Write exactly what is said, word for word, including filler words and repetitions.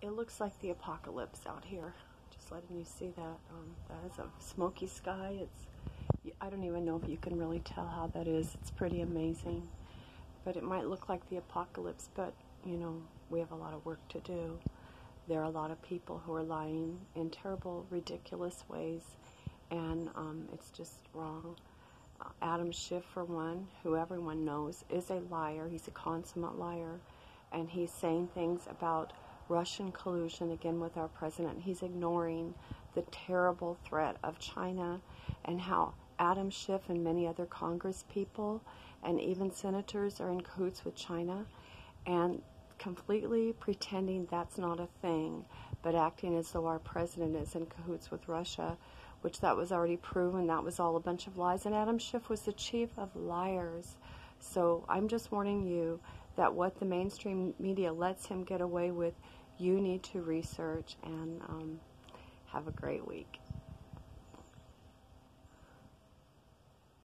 it looks like the apocalypse out here. Just letting you see that. Um, that is a smoky sky. It's, I don't even know if you can really tell how that is. It's pretty amazing. But it might look like the apocalypse, but, you know, we have a lot of work to do. There are a lot of people who are lying in terrible, ridiculous ways, and um, it's just wrong. Uh, Adam Schiff, for one, who everyone knows, is a liar. He's a consummate liar, and he's saying things about Russian collusion, again, with our president. He's ignoring the terrible threat of China and how Adam Schiff and many other Congress people and even senators are in cahoots with China, and completely pretending that's not a thing, but acting as though our president is in cahoots with Russia, which that was already proven. That was all a bunch of lies, and Adam Schiff was the chief of liars. So I'm just warning you that what the mainstream media lets him get away with, you need to research, and um, have a great week.